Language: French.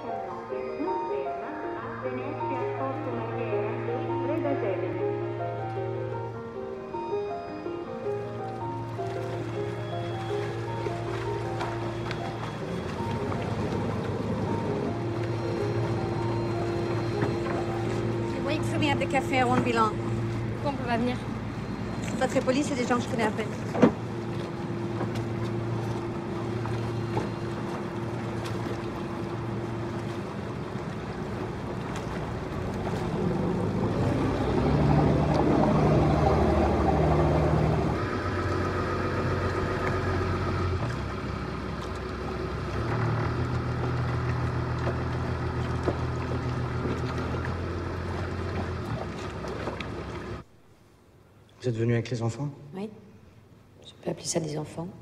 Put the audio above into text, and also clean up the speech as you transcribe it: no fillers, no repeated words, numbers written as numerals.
Oui, très bien, des cafés à Ronde-Bilan. Pourquoi on peut pas venir? C'est pas très poli, c'est des gens que je connais à peine. Vous êtes venu avec les enfants? Oui. Je peux appeler ça des enfants.